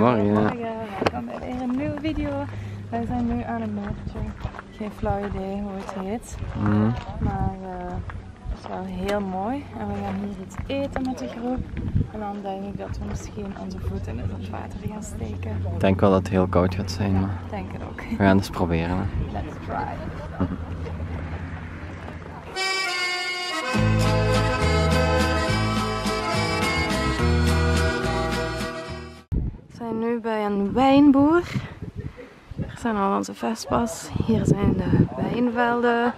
Goedemorgen. Welkom bij weer een nieuwe video. Wij zijn nu aan het meertje. Geen flauw idee hoe het heet. Maar het is wel heel mooi. En we gaan hier iets eten met de groep. En dan denk ik dat we misschien onze voeten in het water gaan steken. Ik denk wel dat het heel koud gaat zijn, maar Ik denk het ook. we gaan het eens proberen. Hè. Let's try. We zijn nu bij een wijnboer. Hier zijn al onze vespas. Hier zijn de wijnvelden.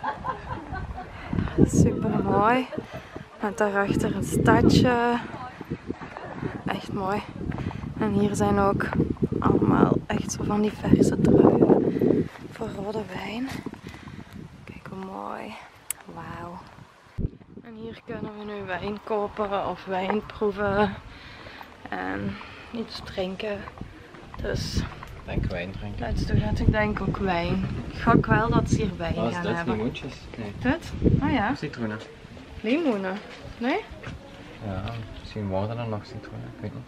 Super mooi. Met daarachter een stadje. Echt mooi. En hier zijn ook allemaal echt zo van die verse druiven voor rode wijn. Kijk hoe mooi. Wauw. En hier kunnen we nu wijn kopen of wijn proeven. En iets drinken. Dus Ik denk wijn drinken. let's do that. Ik denk ook wijn. Ik gok wel dat ze hier wijn Wat is gaan dit? hebben. Limoentjes? Nee. Dit? Oh ja. Citroenen. Limoenen. Nee? Ja, misschien worden er nog citroenen. Ik weet niet.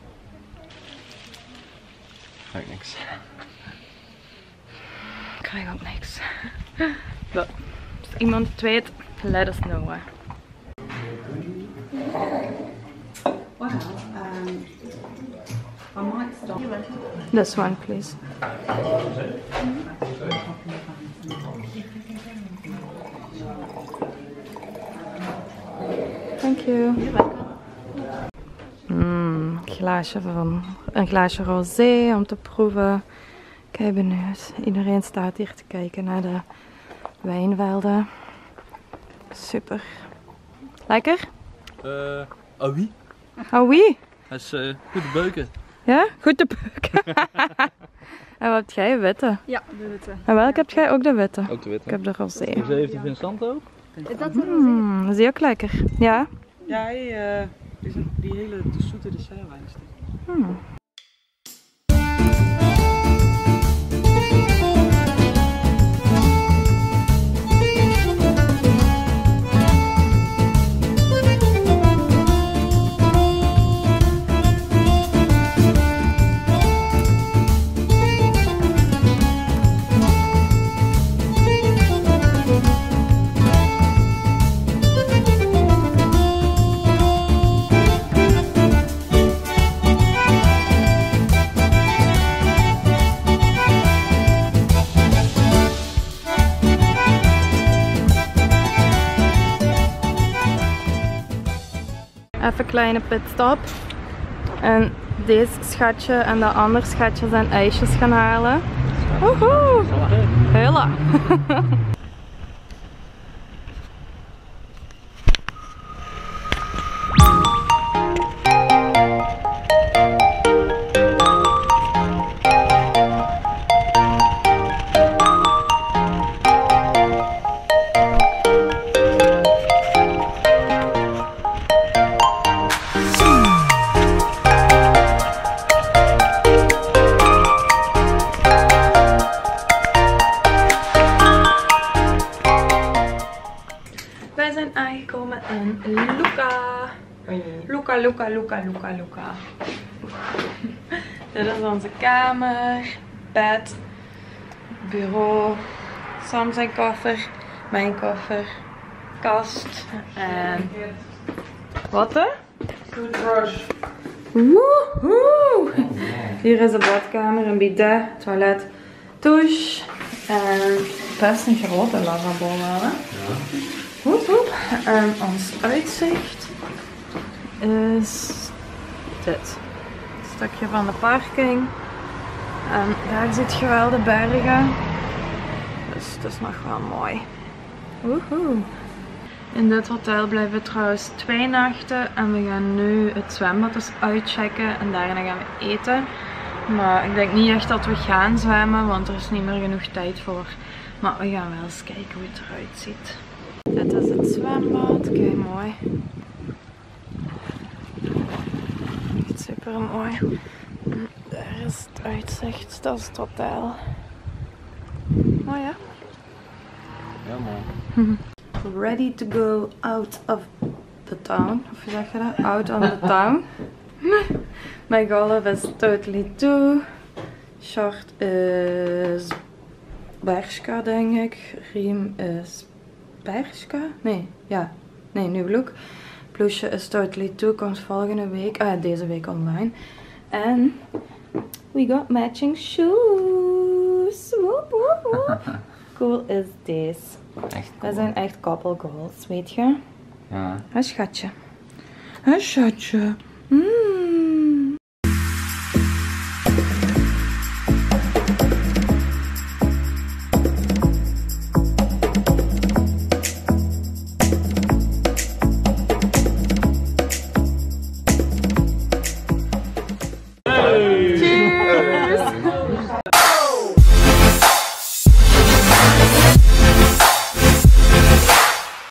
Ruikt niks. Ik krijg ook niks. But, als iemand het weet, let us know. Wow. I might stop. This one, please. Thank you. Een glaasje rosé om te proeven. Kijk benieuwd. Iedereen staat hier te kijken naar de wijnvelden. Super. Lekker? Ah oui. Oh oui. Hij is goed te beuken. Ja? Goed te beuken. En wat heb jij? Witte? Ja, de witte. En welke heb jij? Ook de witte. Ook de witte. Ik heb de rosé. Deze heeft de Vincent ook. Is dat een Dat is ook lekker. Ja? Ja, hij is die hele zoete dessertwijn is dit. Even een kleine pitstop. En deze schatje en dat andere schatje zijn ijsjes gaan halen. Woehoe! Hela! Wij zijn aangekomen in Luca. Luca. Dit is onze kamer, bed, bureau, Sam zijn koffer, mijn koffer, kast en... Wat hè? Toothbrush. Woehoe! Hier is de badkamer, een bidet, toilet, douche en best een grote lavabo wel hè? En ons uitzicht is dit. Een stukje van de parking. En daar ziet je wel de bergen. Dus het is nog wel mooi. Woehoe. In dit hotel blijven we trouwens 2 nachten. En we gaan nu het zwembad dus uitchecken. En daarna gaan we eten. Maar ik denk niet echt dat we gaan zwemmen. Want er is niet meer genoeg tijd voor. Maar we gaan wel eens kijken hoe het eruit ziet. Dit is het zwembad, kijk mooi. Echt super mooi. Daar is het uitzicht, dat is het hotel. Mooi hè? Ja, mooi. Ready to go out of the town. Of hoe zeg je dat? Out on the town. Mijn golf is totally toe. Short is Bershka, denk ik. Riem is Bershka? Nee, ja. Nee, New Look. Ploesje is totally toe. Komt volgende week. Deze week online. En we got matching shoes. Woep, woep, woep. Cool is this. Echt We cool. zijn echt couple goals, weet je? Ja. Een schatje. Een schatje.